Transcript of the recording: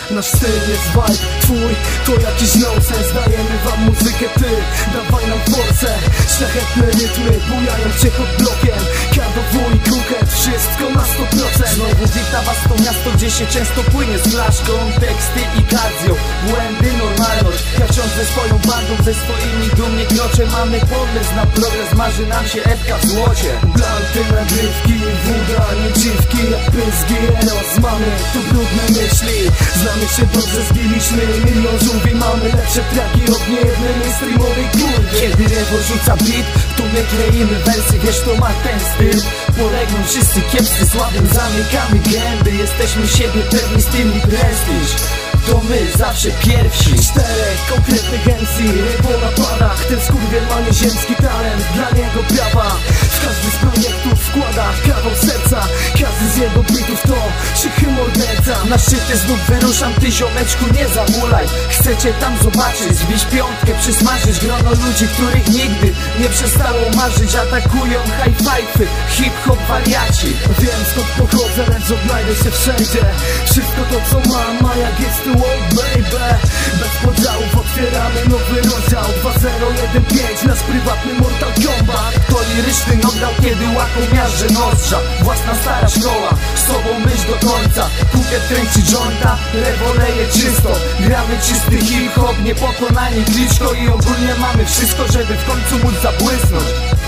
Nasz styl jest vibe, twój to jakiś nonsens. Dajemy wam muzykę, ty dawaj nam force. Szlachetne rytmy bujają cię pod blokiem. KDW i Kuchet, wszystko na 100%. Znowu wita was to miasto, gdzie się często płynie z flaszką. Teksty i cardio, błędy, normalność. Ja wciąż ze swoją bandą, ze swoimi dumnie kroczę. Mamy pomysł na progres, marzy nam się epka w złocie. Blanty, nagrywki, woda, nie dziwki. Jak pyzgi, eros, mamy tu brudne myśli. Znamy się dobrze, zbiliśmy milion żółwi. Mamy lepsze traki od niejednej mainstreamowej kurwy. Kiedy Rewo rzuca beat, to my kleimy wersy. Wiesz, to ma ten styl. Polegną wszyscy kiepscy, słabym zamykamy gęby. Jesteśmy siebie pewni, styl i prestiż. To my zawsze pierwsi. 4 konkretnych MC, Rewo na padach. Ten skurwiel ma nieziemski talent, dla niego prawa. W każdy z projektów wkłada kawał serca. Każdy z jego bitów to cichy morderca. Na szczyty znów wyruszam, ty ziomeczku nie zamulaj. Chcecie tam zobaczyć, wbić piątkę, przysmażyć grono ludzi, których nigdy nie przestało marzyć. Atakują high fivey, hip-hop wariaci. Wiem skąd pochodzę, lecz odnajdę się wszędzie. Wszystko to co mam, a jak jest tu oh baby. Bez podziałów otwieramy nowy rozdział 2015, nasz prywatny Mortal Kombat. To liryczny knockdown, kiedy łaką miażdżę nozdrza. Własna stara szkoła, z sobą myśl do końca. Kukiet kręci jointa, Rewo leje czysto. Gramy czysty hip-hop, niepokonani Kliczko. I ogólnie mamy wszystko, żeby w końcu móc zabłysnąć.